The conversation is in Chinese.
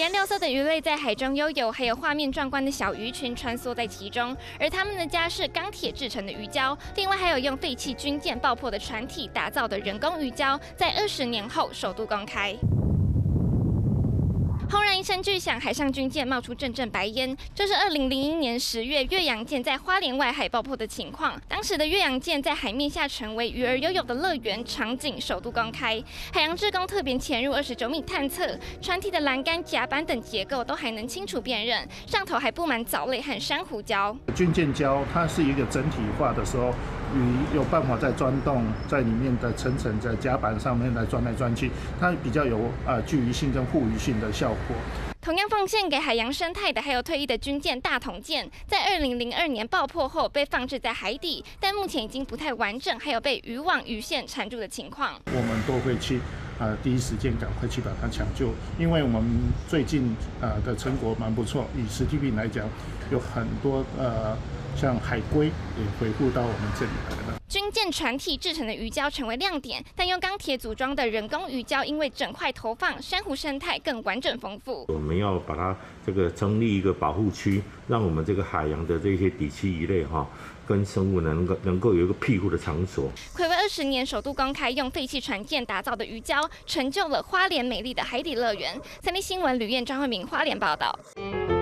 颜六色的鱼类在海中悠游，还有画面壮观的小鱼群穿梭在其中。而它们的家是钢铁制成的鱼礁，另外还有用废弃军舰爆破的船体打造的人工鱼礁，在20年后首度公开。 轰然一声巨响，海上军舰冒出阵阵白烟。这是2001年10月越洋舰在花莲外海爆破的情况。当时的越洋舰在海面下成为鱼儿游泳的乐园，场景首度公开。海洋志工特别潜入29米探测，船体的栏杆、甲板等结构都还能清楚辨认，上头还布满藻类和珊瑚礁。 军舰礁它是一个整体化的时候，鱼有办法在钻洞在里面的层层在甲板上面来钻来钻去，它比较有聚鱼性跟护鱼性的效果。 同样奉献给海洋生态的，还有退役的军舰大同舰，在2002年爆破后被放置在海底，但目前已经不太完整，还有被渔网、鱼线缠住的情况。 我们都会去第一时间赶快去把它抢救，因为我们最近的成果蛮不错，以实体品来讲，有很多像海龟也回复到我们这里来了。 军舰船体制成的鱼礁成为亮点，但用钢铁组装的人工鱼礁因为整块投放，珊瑚生态更完整丰富。 我们要把它这个成立一个保护区，让我们这个海洋的这些底栖鱼类跟生物能够有一个庇护的场所。 睽违20年，首度公开用废弃船舰打造的鱼礁，成就了花莲美丽的海底乐园。3立新闻吕燕、张慧明花莲报道。